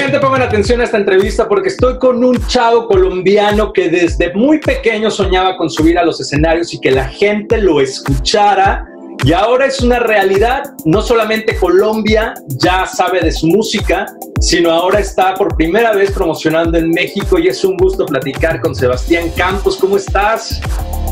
Gente, pongan atención a esta entrevista porque estoy con un chavo colombiano que desde muy pequeño soñaba con subir a los escenarios y que la gente lo escuchara. Y ahora es una realidad. No solamente Colombia ya sabe de su música, sino ahora está por primera vez promocionando en México y es un gusto platicar con Sebastián Campos. ¿Cómo estás?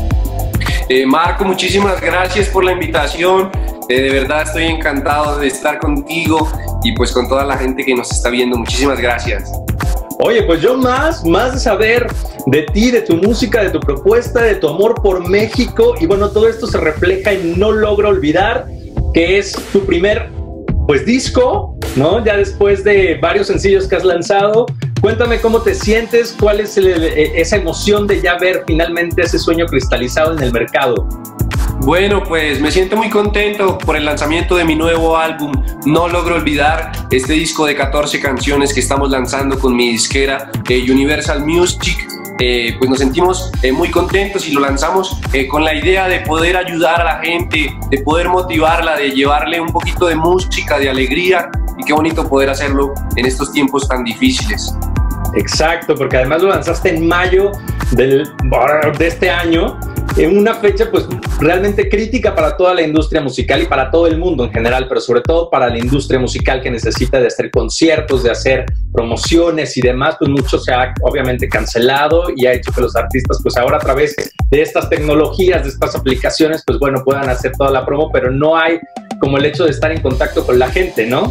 Marco, muchísimas gracias por la invitación. De verdad estoy encantado de estar contigo y pues con toda la gente que nos está viendo. Muchísimas gracias. Oye, pues yo más de saber de ti, de tu música, de tu propuesta, de tu amor por México. Y bueno, todo esto se refleja en No Logro Olvidar, que es tu primer, pues, disco, ¿no? Ya después de varios sencillos que has lanzado. Cuéntame cómo te sientes, cuál es esa emoción de ya ver finalmente ese sueño cristalizado en el mercado. Bueno, pues me siento muy contento por el lanzamiento de mi nuevo álbum, No Logro Olvidar, este disco de 14 canciones que estamos lanzando con mi disquera Universal Music. Pues nos sentimos muy contentos y lo lanzamos con la idea de poder ayudar a la gente, de poder motivarla, de llevarle un poquito de música, de alegría, y qué bonito poder hacerlo en estos tiempos tan difíciles. Exacto, porque además lo lanzaste en mayo de este año, en una fecha pues realmente crítica para toda la industria musical y para todo el mundo en general, pero sobre todo para la industria musical que necesita de hacer conciertos, de hacer promociones y demás. Pues mucho se ha obviamente cancelado y ha hecho que los artistas pues ahora a través de estas tecnologías, de estas aplicaciones, pues bueno, puedan hacer toda la promo, pero no hay como el hecho de estar en contacto con la gente, ¿no?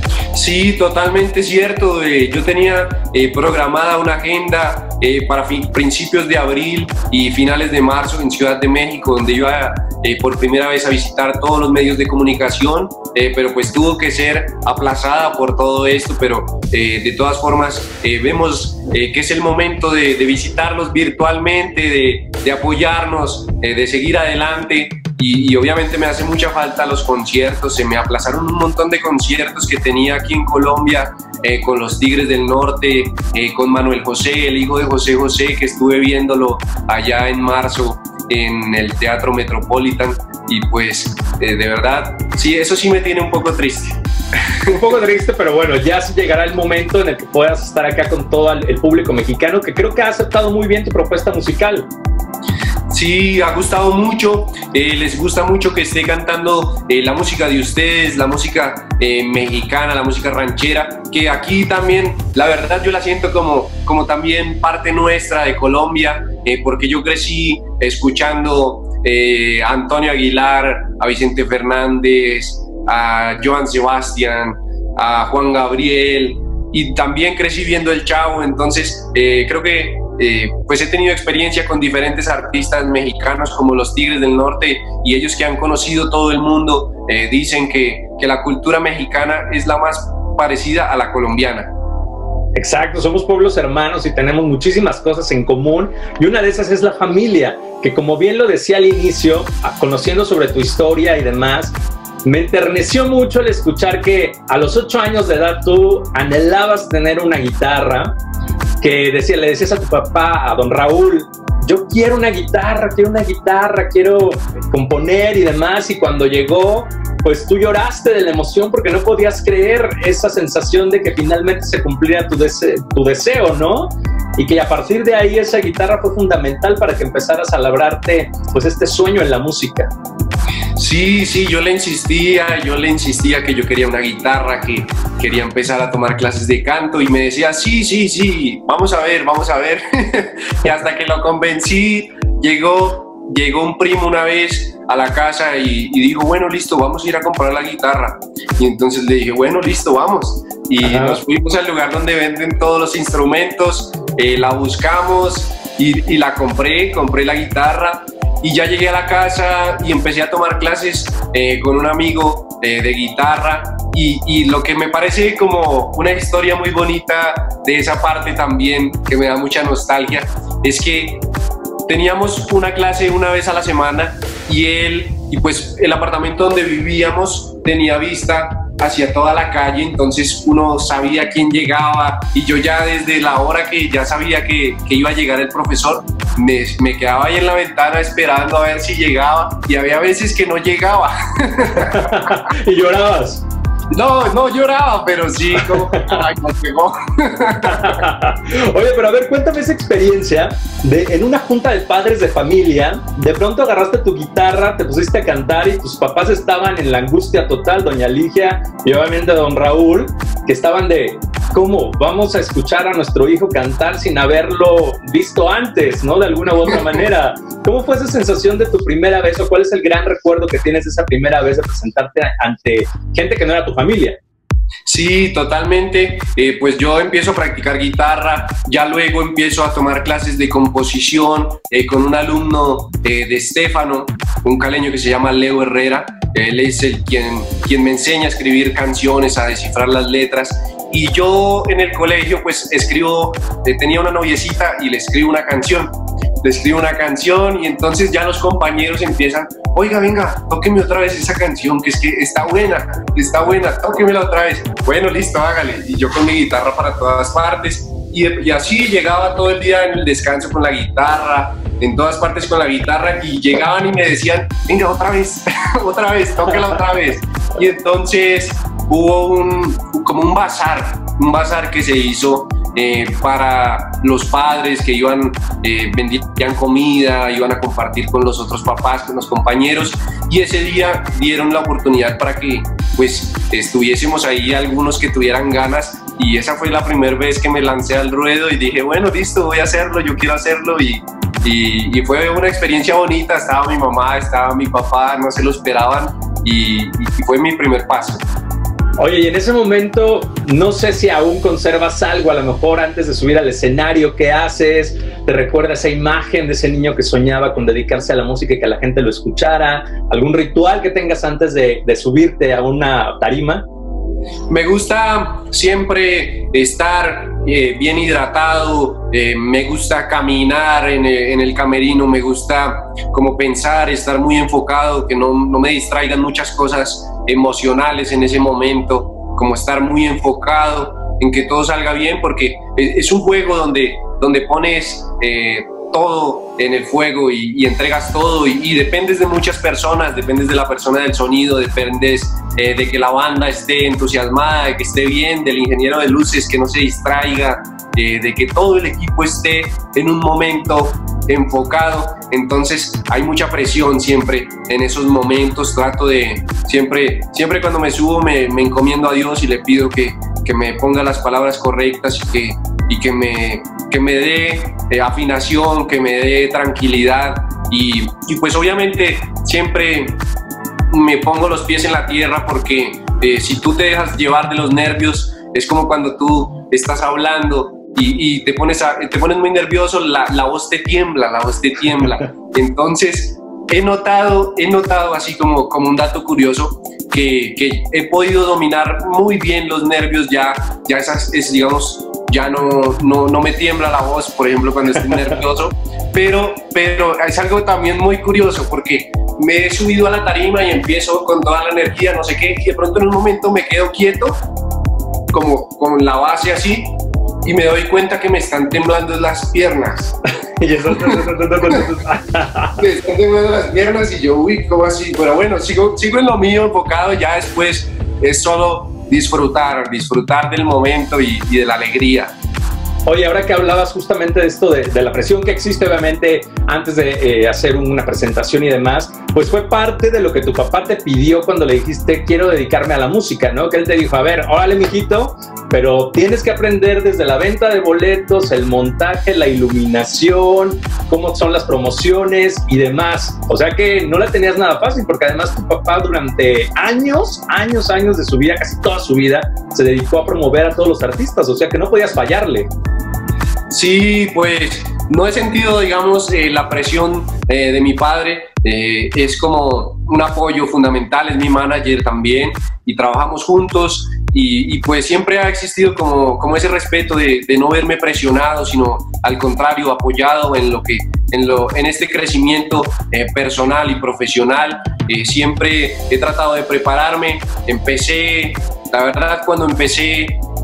Sí, totalmente cierto. Yo tenía programada una agenda para principios de abril y finales de marzo en Ciudad de México, donde iba por primera vez a visitar todos los medios de comunicación, pero pues tuvo que ser aplazada por todo esto, pero de todas formas vemos que es el momento de visitarlos virtualmente, de apoyarnos, de seguir adelante. Y obviamente me hace mucha falta los conciertos. Se me aplazaron un montón de conciertos que tenía aquí en Colombia, con los Tigres del Norte, con Manuel José, el hijo de José José, que estuve viéndolo allá en marzo en el Teatro Metropolitan, y pues de verdad, sí, eso sí me tiene un poco triste. Un poco triste, pero bueno, ya llegará el momento en el que puedas estar acá con todo el público mexicano, que creo que ha aceptado muy bien tu propuesta musical. Sí, ha gustado mucho, les gusta mucho que esté cantando la música de ustedes, la música mexicana, la música ranchera, que aquí también, la verdad yo la siento como también parte nuestra de Colombia, porque yo crecí escuchando a Antonio Aguilar, a Vicente Fernández, a Joan Sebastián, a Juan Gabriel, y también crecí viendo El Chavo. Entonces creo que pues he tenido experiencia con diferentes artistas mexicanos como los Tigres del Norte, y ellos que han conocido todo el mundo dicen que la cultura mexicana es la más parecida a la colombiana. Exacto, somos pueblos hermanos y tenemos muchísimas cosas en común, y una de esas es la familia, que como bien lo decía al inicio, conociendo sobre tu historia y demás, me enterneció mucho el escuchar que a los 8 años de edad tú anhelabas tener una guitarra, que le decías a tu papá, a don Raúl, yo quiero una guitarra, quiero componer y demás, y cuando llegó, pues tú lloraste de la emoción porque no podías creer esa sensación de que finalmente se cumpliera tu deseo, ¿no? Y que a partir de ahí esa guitarra fue fundamental para que empezaras a labrarte pues este sueño en la música. Sí, yo le insistía que yo quería una guitarra, que quería empezar a tomar clases de canto, y me decía, sí, vamos a ver. Y hasta que lo convencí, llegó un primo una vez a la casa y dijo, bueno, listo, vamos a ir a comprar la guitarra. Y entonces le dije, bueno, listo, vamos. Y nos fuimos al lugar donde venden todos los instrumentos, la buscamos y la compré la guitarra. Y ya llegué a la casa y empecé a tomar clases con un amigo de guitarra, y lo que me parece como una historia muy bonita de esa parte también, que me da mucha nostalgia, es que teníamos una clase una vez a la semana, y pues el apartamento donde vivíamos tenía vista hacia toda la calle, entonces uno sabía quién llegaba, y yo ya desde la hora que ya sabía que iba a llegar el profesor, me quedaba ahí en la ventana esperando a ver si llegaba, y había veces que no llegaba. ¿Y llorabas? No lloraba, pero sí como que ay, me pegó. Oye, pero a ver, cuéntame esa experiencia de en una junta de padres de familia, de pronto agarraste tu guitarra, te pusiste a cantar y tus papás estaban en la angustia total, doña Ligia y obviamente don Raúl, que estaban de, ¿cómo vamos a escuchar a nuestro hijo cantar sin haberlo visto antes, ¿no? De alguna u otra manera. ¿Cómo fue esa sensación de tu primera vez o cuál es el gran recuerdo que tienes de esa primera vez de presentarte ante gente que no era tu familia? Sí, totalmente. Pues yo empiezo a practicar guitarra, ya luego empiezo a tomar clases de composición con un alumno de Estéfano, un caleño que se llama Leo Herrera. Él es quien me enseña a escribir canciones, a descifrar las letras. Y yo en el colegio pues escribo, tenía una noviecita y le escribo una canción. Y entonces ya los compañeros empiezan, oiga, venga, tóqueme otra vez esa canción, que es que está buena, tóquemela otra vez. Bueno, listo, hágale. Y yo con mi guitarra para todas partes. Y así llegaba todo el día en el descanso con la guitarra, en todas partes con la guitarra, y llegaban y me decían, venga, otra vez, tóquela otra vez. Y entonces hubo como un bazar que se hizo para los padres que iban, vendían comida, iban a compartir con los otros papás, con los compañeros, y ese día dieron la oportunidad para que pues estuviésemos ahí algunos que tuvieran ganas, y esa fue la primera vez que me lancé al ruedo y dije, bueno, listo, voy a hacerlo, yo quiero hacerlo, y fue una experiencia bonita. Estaba mi mamá, estaba mi papá, no se lo esperaban, y fue mi primer paso. Oye, y en ese momento, no sé si aún conservas algo, a lo mejor antes de subir al escenario, ¿qué haces? ¿Te recuerda esa imagen de ese niño que soñaba con dedicarse a la música y que la gente lo escuchara? ¿Algún ritual que tengas antes de subirte a una tarima? Me gusta siempre estar bien hidratado, me gusta caminar en el camerino, me gusta como pensar, estar muy enfocado, que no me distraigan muchas cosas emocionales en ese momento, como estar muy enfocado en que todo salga bien, porque es un juego donde pones todo en el fuego y entregas todo y dependes de muchas personas, dependes de la persona del sonido, dependes de que la banda esté entusiasmada, de que esté bien, del ingeniero de luces que no se distraiga, de que todo el equipo esté en un momento enfocado. Entonces hay mucha presión siempre en esos momentos. Trato de siempre cuando me subo me encomiendo a Dios y le pido que me ponga las palabras correctas y que me dé afinación, que me dé tranquilidad y pues obviamente siempre me pongo los pies en la tierra, porque si tú te dejas llevar de los nervios, es como cuando tú estás hablando y te pones muy nervioso, la voz te tiembla, Entonces he notado así como un dato curioso que he podido dominar muy bien los nervios, ya digamos, ya no me tiembla la voz, por ejemplo, cuando estoy nervioso, pero es algo también muy curioso, porque me he subido a la tarima y empiezo con toda la energía, no sé qué, y de pronto en un momento me quedo quieto, como con la base así, y me doy cuenta que me están temblando las piernas. Me están temblando las piernas y yo, uy, ¿cómo así? Pero bueno, sigo en lo mío, enfocado. Ya después es solo disfrutar del momento y de la alegría. Oye, ahora que hablabas justamente de esto, de la presión que existe obviamente antes de hacer una presentación y demás, pues fue parte de lo que tu papá te pidió cuando le dijiste quiero dedicarme a la música, ¿no? Que él te dijo, a ver, órale mijito, pero tienes que aprender desde la venta de boletos, el montaje, la iluminación, cómo son las promociones y demás. O sea que no la tenías nada fácil, porque además tu papá durante años de su vida, casi toda su vida, se dedicó a promover a todos los artistas, o sea que no podías fallarle. Sí, pues no he sentido, digamos, la presión de mi padre. Es como un apoyo fundamental, es mi manager también y trabajamos juntos y pues siempre ha existido como ese respeto de no verme presionado, sino al contrario, apoyado en este crecimiento personal y profesional. Siempre he tratado de prepararme. La verdad, cuando empecé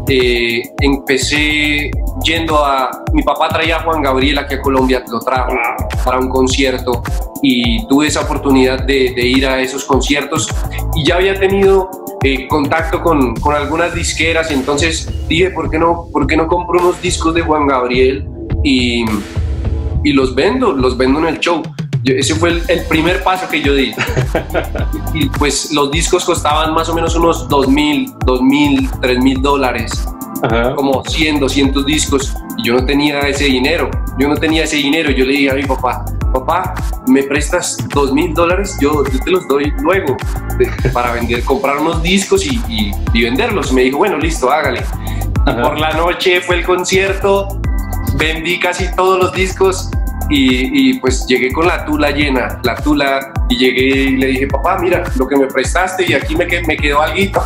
yendo mi papá traía a Juan Gabriel aquí a Colombia, lo trajo para un concierto y tuve esa oportunidad de ir a esos conciertos y ya había tenido contacto con algunas disqueras, y entonces dije, ¿por qué no compro unos discos de Juan Gabriel y los vendo en el show? Ese fue el primer paso que yo di. Y pues los discos costaban más o menos unos $2,000, $3,000, como 100, 200 discos, y yo no tenía ese dinero. Yo le dije a mi papá, ¿me prestas $2,000? Yo te los doy luego para comprar unos discos y venderlos. Me dijo, bueno, listo, hágale. Y por la noche fue el concierto, vendí casi todos los discos. Y pues llegué con la tula llena, y llegué y le dije, papá, mira lo que me prestaste, y aquí me quedó alguito.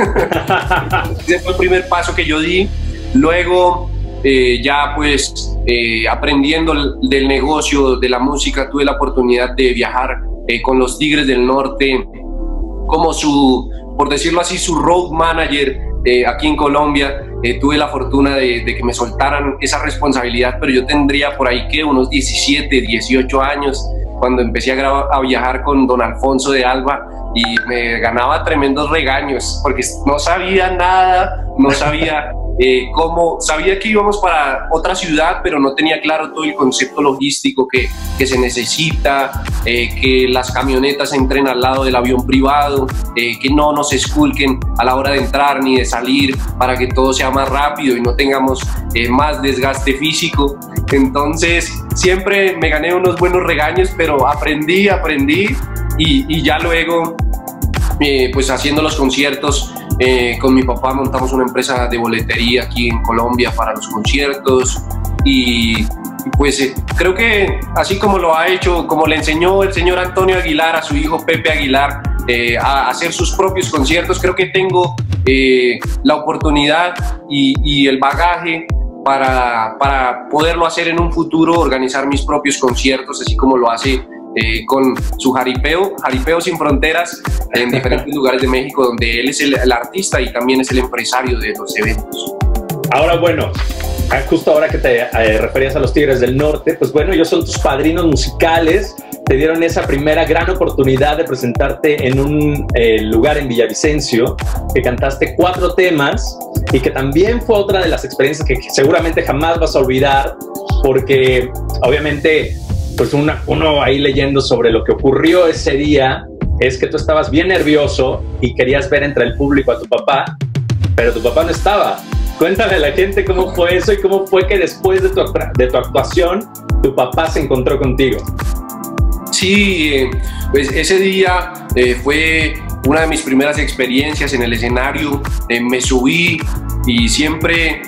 Ese fue el primer paso que yo di. Luego ya pues aprendiendo del negocio de la música, tuve la oportunidad de viajar con los Tigres del Norte como por decirlo así, su road manager aquí en Colombia. Tuve la fortuna de que me soltaran esa responsabilidad, pero yo tendría por ahí que unos 17, 18 años cuando empecé a viajar con Don Alfonso de Alba, y me ganaba tremendos regaños porque no sabía nada, no sabía sabía que íbamos para otra ciudad, pero no tenía claro todo el concepto logístico que se necesita, que las camionetas entren al lado del avión privado, que no nos esculquen a la hora de entrar ni de salir, para que todo sea más rápido y no tengamos más desgaste físico. Entonces siempre me gané unos buenos regaños, pero aprendí y ya luego pues haciendo los conciertos con mi papá montamos una empresa de boletería aquí en Colombia para los conciertos, y pues creo que así como lo ha hecho, como le enseñó el señor Antonio Aguilar a su hijo Pepe Aguilar a hacer sus propios conciertos, creo que tengo la oportunidad y el bagaje para poderlo hacer en un futuro, organizar mis propios conciertos, así como lo hace con su Jaripeo Sin Fronteras, en diferentes lugares de México, donde él es el artista y también es el empresario de los eventos. Ahora, bueno, justo ahora que te referías a los Tigres del Norte, pues bueno, ellos son tus padrinos musicales, te dieron esa primera gran oportunidad de presentarte en un lugar en Villavicencio, que cantaste 4 temas, y que también fue otra de las experiencias que seguramente jamás vas a olvidar, porque obviamente pues uno ahí leyendo sobre lo que ocurrió ese día, es que tú estabas bien nervioso y querías ver entre el público a tu papá, pero tu papá no estaba. Cuéntale a la gente cómo fue eso y cómo fue que después de tu actuación tu papá se encontró contigo. Sí, pues ese día fue una de mis primeras experiencias en el escenario. Me subí y siempre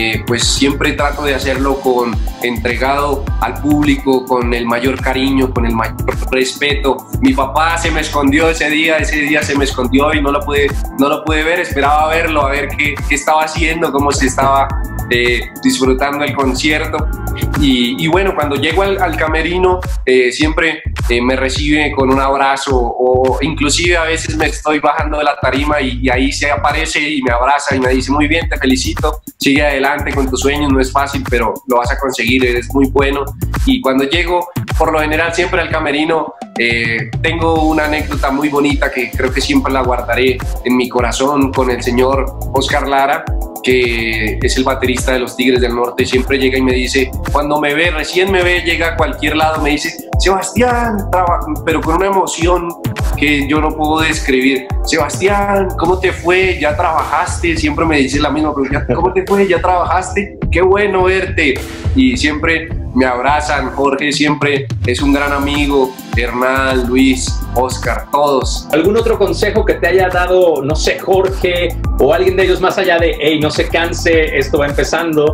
trato de hacerlo entregado al público, con el mayor cariño, con el mayor respeto. Mi papá se me escondió ese día se me escondió y no lo pude ver. Esperaba verlo, a ver qué estaba haciendo, cómo se estaba disfrutando el concierto. Y bueno, cuando llego al camerino, siempre me recibe con un abrazo, o inclusive a veces me estoy bajando de la tarima y ahí se aparece y me abraza y me dice: muy bien, te felicito, sigue adelante con tus sueños, no es fácil, pero lo vas a conseguir, eres muy bueno. Y cuando llego, por lo general siempre al camerino, tengo una anécdota muy bonita que creo que siempre la guardaré en mi corazón, con el señor Oscar Lara, que es el baterista de los Tigres del Norte. Siempre llega y me dice, cuando me ve, recién me ve, llega a cualquier lado, me dice: Sebastián, pero con una emoción que yo no puedo describir. Sebastián, ¿cómo te fue? ¿Ya trabajaste? Siempre me dice la misma pregunta: ¿cómo te fue? ¿Ya trabajaste? Qué bueno verte. Y siempre me abrazan. Jorge siempre es un gran amigo, Hernán, Luis, Oscar, todos. ¿Algún otro consejo que te haya dado, no sé, Jorge o alguien de ellos, más allá de, hey, no se canse, esto va empezando?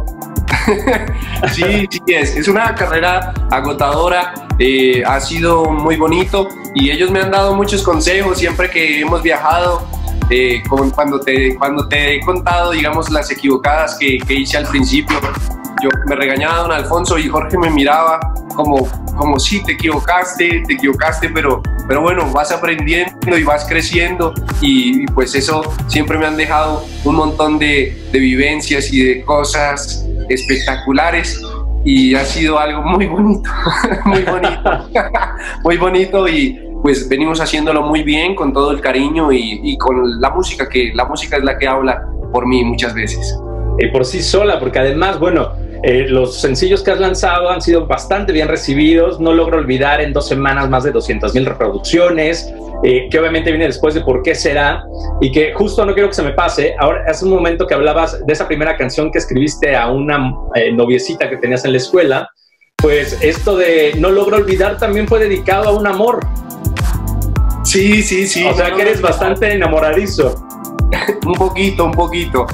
Sí, es una carrera agotadora, ha sido muy bonito y ellos me han dado muchos consejos siempre que hemos viajado. Cuando te he contado, digamos, las equivocadas que hice al principio, me regañaba don Alfonso y Jorge me miraba como sí, te equivocaste, pero bueno, vas aprendiendo y vas creciendo, y pues eso siempre me han dejado un montón de vivencias y de cosas espectaculares, y ha sido algo muy bonito, muy bonito, muy bonito. Y pues venimos haciéndolo muy bien, con todo el cariño y con la música, que la música es la que habla por mí muchas veces. Y por sí sola, porque además, bueno, los sencillos que has lanzado han sido bastante bien recibidos. No logro olvidar, en 2 semanas más de 200,000 reproducciones, que obviamente viene después de ¿Por qué será? Y que justo no quiero que se me pase. Ahora, hace un momento que hablabas de esa primera canción que escribiste a una noviecita que tenías en la escuela, pues esto de No logro olvidar también fue dedicado a un amor. Sí, sí, sí. O sea que eres bastante enamoradizo. Un poquito.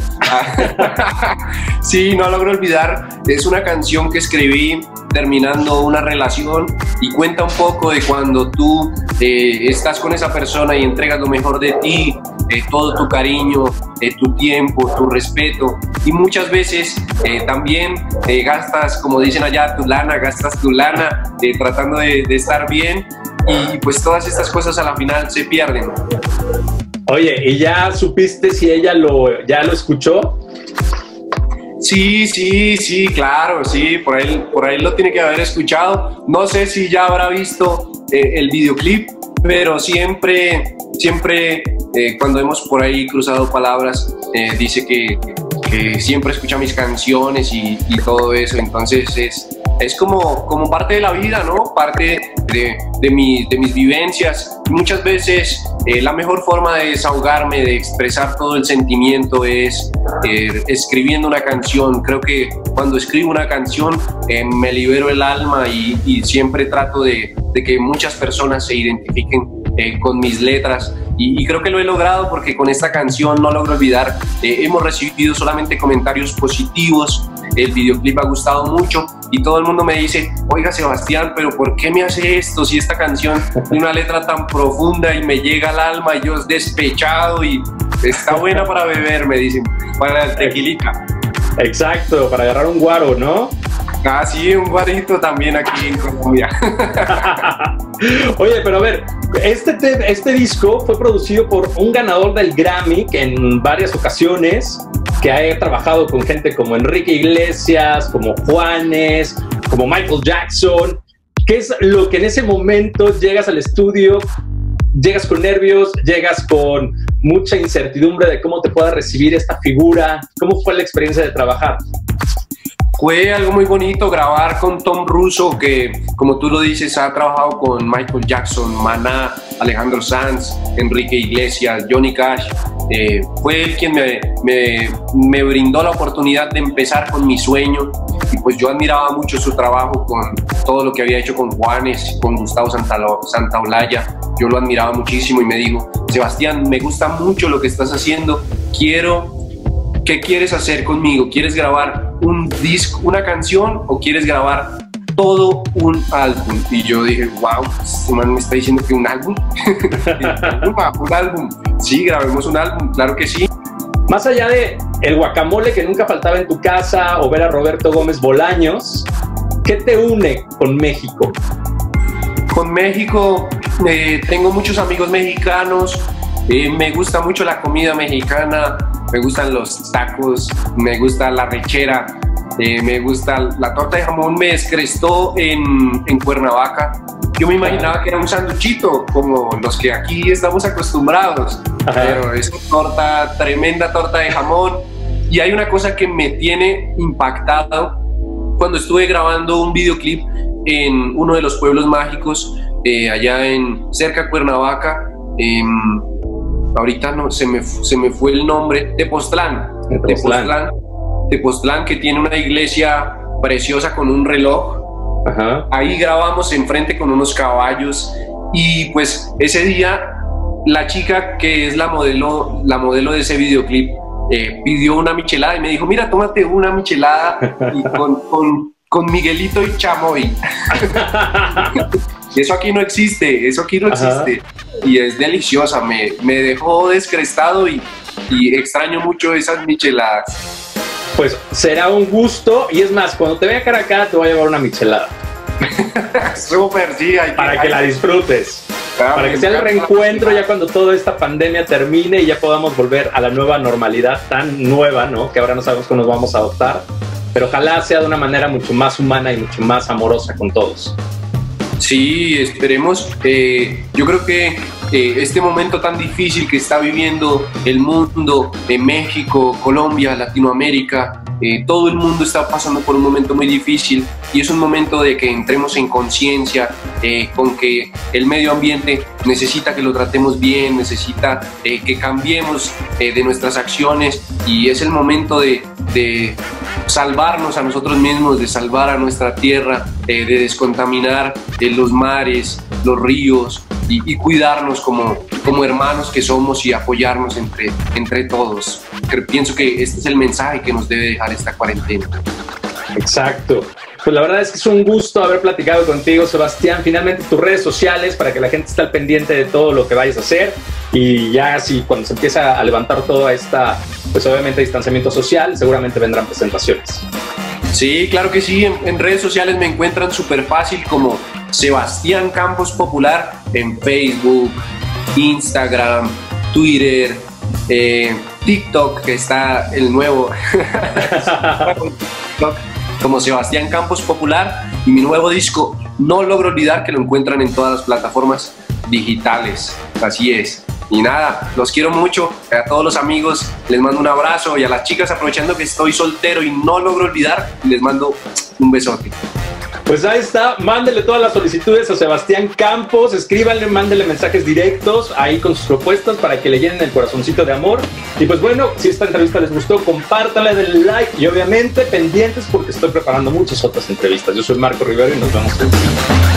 Sí, No logro olvidar. Es una canción que escribí terminando una relación y cuenta un poco de cuando tú estás con esa persona y entregas lo mejor de ti, todo tu cariño, tu tiempo, tu respeto, y muchas veces también gastas, como dicen allá, gastas tu lana tratando de estar bien, y pues todas estas cosas a la final se pierden. Oye, ¿y ya supiste si ella ya lo escuchó? Sí, claro, sí, por ahí lo tiene que haber escuchado. No sé si ya habrá visto el videoclip, pero siempre cuando hemos por ahí cruzado palabras, dice que siempre escucha mis canciones y todo eso. Entonces es como parte de la vida, ¿no? Parte de mis vivencias. Muchas veces la mejor forma de desahogarme, de expresar todo el sentimiento es escribiendo una canción. Creo que cuando escribo una canción me libero el alma y siempre trato de que muchas personas se identifiquen con mis letras, y creo que lo he logrado, porque con esta canción, No logro olvidar, hemos recibido solamente comentarios positivos. El videoclip ha gustado mucho y todo el mundo me dice: oiga, Sebastián, pero ¿por qué me hace esto? Si esta canción tiene una letra tan profunda y me llega al alma, y yo despechado, y está buena para beber, me dicen, para el tequilica. Exacto, para agarrar un guaro, ¿no? Ah, sí, un guarito también aquí en Colombia. Oye, pero a ver, este disco fue producido por un ganador del Grammy, que en varias ocasiones, que ha trabajado con gente como Enrique Iglesias, como Juanes, como Michael Jackson. ¿Qué es lo que en ese momento llegas al estudio, llegas con nervios, llegas con mucha incertidumbre de cómo te pueda recibir esta figura? ¿Cómo fue la experiencia de trabajar? Fue algo muy bonito grabar con Tom Russo, que, como tú lo dices, ha trabajado con Michael Jackson, Maná, Alejandro Sanz, Enrique Iglesias, Johnny Cash. Fue él quien me brindó la oportunidad de empezar con mi sueño, y pues yo admiraba mucho su trabajo con todo lo que había hecho con Juanes, con Gustavo Santaolalla. Yo lo admiraba muchísimo y me dijo: Sebastián, me gusta mucho lo que estás haciendo, ¿qué quieres hacer conmigo? ¿Quieres grabar un disco, una canción, o quieres grabar todo un álbum? Y yo dije: wow, este man me está diciendo que un álbum. Un álbum. Sí, grabemos un álbum, claro que sí. Más allá de el guacamole que nunca faltaba en tu casa, o ver a Roberto Gómez Bolaños, ¿qué te une con México? Con México, tengo muchos amigos mexicanos. Me gusta mucho la comida mexicana, me gustan los tacos, me gusta la rechera, me gusta la torta de jamón. Me descrestó en Cuernavaca. Yo me imaginaba que era un sanduchito, como los que aquí estamos acostumbrados. Ajá. Pero es una tremenda torta de jamón. Y hay una cosa que me tiene impactado. Cuando estuve grabando un videoclip en uno de los pueblos mágicos, allá cerca de Cuernavaca, ahorita no, se me fue el nombre, Tepoztlán, que tiene una iglesia preciosa con un reloj. Ajá. Ahí grabamos enfrente con unos caballos, y pues ese día la chica que es la modelo de ese videoclip pidió una michelada y me dijo: mira, tómate una michelada y con Miguelito y chamoy. Eso aquí no existe, Ajá. Y es deliciosa, me dejó descrestado y extraño mucho esas micheladas. Pues será un gusto, y es más, cuando te vea cara a cara te voy a llevar una michelada. Súper, sí. Para que la disfrutes. Para que sea el reencuentro ya cuando toda esta pandemia termine y ya podamos volver a la nueva normalidad tan nueva, ¿no? Que ahora no sabemos cómo nos vamos a adoptar, pero ojalá sea de una manera mucho más humana y mucho más amorosa con todos. Sí, esperemos. Yo creo que este momento tan difícil que está viviendo el mundo, México, Colombia, Latinoamérica, todo el mundo está pasando por un momento muy difícil y es un momento de que entremos en conciencia con que el medio ambiente necesita que lo tratemos bien, necesita que cambiemos de nuestras acciones y es el momento de salvarnos a nosotros mismos, de salvar a nuestra tierra, de descontaminar los mares, los ríos y cuidarnos como hermanos que somos y apoyarnos entre todos. Pienso que este es el mensaje que nos debe dejar esta cuarentena. Exacto. Pues la verdad es que es un gusto haber platicado contigo, Sebastián. Finalmente tus redes sociales para que la gente esté al pendiente de todo lo que vayas a hacer y ya si cuando se empieza a levantar toda esta, pues obviamente distanciamiento social, seguramente vendrán presentaciones. Sí, claro que sí. En redes sociales me encuentran súper fácil como Sebastián Campos Popular en Facebook, Instagram, Twitter, TikTok, que está el nuevo como Sebastián Campos Popular, y mi nuevo disco No Logro Olvidar, que lo encuentran en todas las plataformas digitales. Así es. Y nada, los quiero mucho, a todos los amigos les mando un abrazo y a las chicas, aprovechando que estoy soltero y no logro olvidar, les mando un besote. Pues ahí está, mándele todas las solicitudes a Sebastián Campos, escríbanle, mándele mensajes directos ahí con sus propuestas para que le llenen el corazoncito de amor. Y pues bueno, si esta entrevista les gustó, compártanla, denle like y obviamente pendientes porque estoy preparando muchas otras entrevistas. Yo soy Marco Rivero y nos vemos en el siguiente.